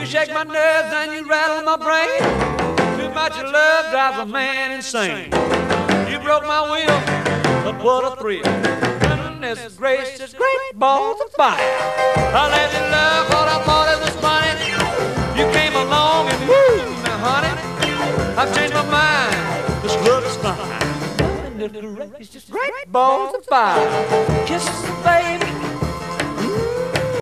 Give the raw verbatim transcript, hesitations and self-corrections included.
You shake my nerves and you rattle my brain. Too much of love drives a man insane. You broke my will, but what a thrill. Goodness gracious, great balls of fire. I let you love what I thought it was funny. You came along and woo, now honey, I've changed my mind. This love is fine. Goodness gracious, great balls of fire. Kisses, baby.